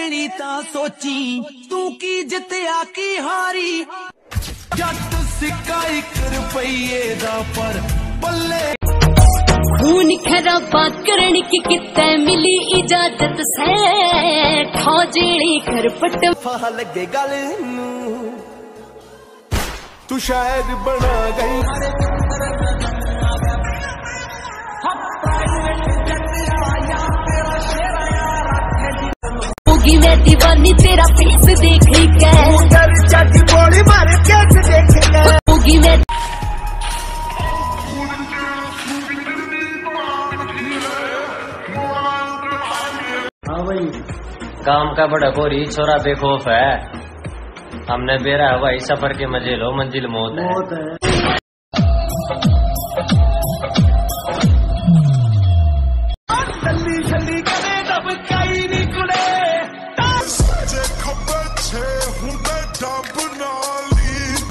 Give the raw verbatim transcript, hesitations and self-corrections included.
लेनी ता सोची तू की जितया की हारी जट सिक्का एक रुपये दा पर बल्ले खून खराबा करने की कितने मिली इजाजत से ठौजेड़ी खरपट फाह लगे गल नू तू शायद बना गई होगी मैं दीवानी तेरा फेस देख के बॉडी मारे कैसे देख के होगी मैं हाँ भाई काम का बड़ा गोरी छोरा बेखौफ है। हमने बेरा हवाई सफर के मजे लो मंजिल मौत है। बहुत है।